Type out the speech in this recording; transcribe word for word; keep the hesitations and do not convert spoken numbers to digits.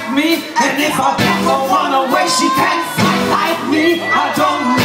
like me. And if I pick the one away, she can't fight like me. I don't